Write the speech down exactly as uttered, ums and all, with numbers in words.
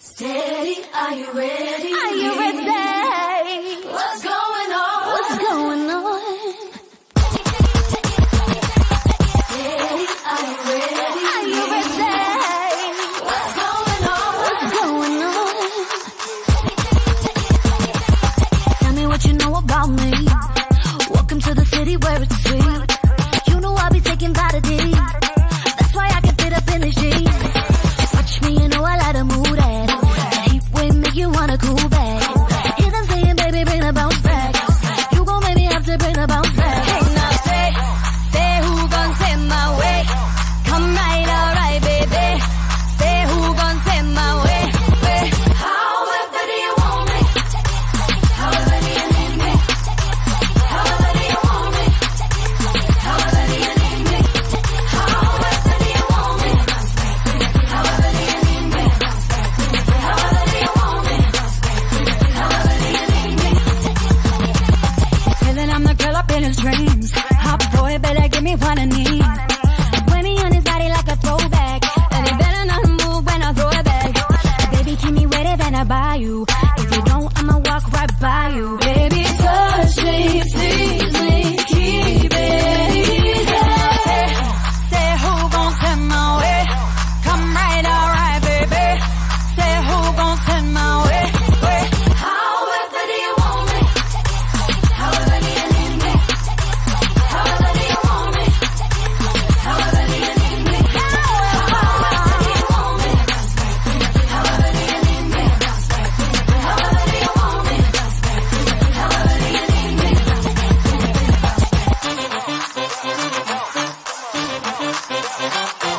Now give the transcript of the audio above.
Steady, are you ready? Are you ready? What's going on? What's going on? Steady, are you ready? Are you ready? What's going on? What's going on? Tell me what you know about me. Welcome to the city where it's sweet. You know I'll be taking vitamin. That's why I can fit up in the jeans. Watch me, you know I like to move that. Heat wave make you wanna cool back. Hear them saying, baby, bring the bounce back. You gon' make me have to bring the bounce back. Hey, now say, say who gon' take my way? Come right, alright, baby. Say who gon' take my way? way. However do you want me? However do you need me? However do you want me? However do you need me? However do you want me? However do you need me? However do you want me? However do you need me? Say that I'm the girl up in his dreams. Hot boy, better give me what I need. Wear me on his body like a throwback, and he better not move when I throw it back. Baby, keep me waiting when I buy you. If you don't, I'ma walk right by you. Baby, touch me, please me, keep it easy. Say who gon' send my way? Come right, alright, baby. Say who gon' send my way? way. However do you want me? However do you need me? However do you want me? However do you need me? However do you want me? However do you need me? However do you want me? However do you need me?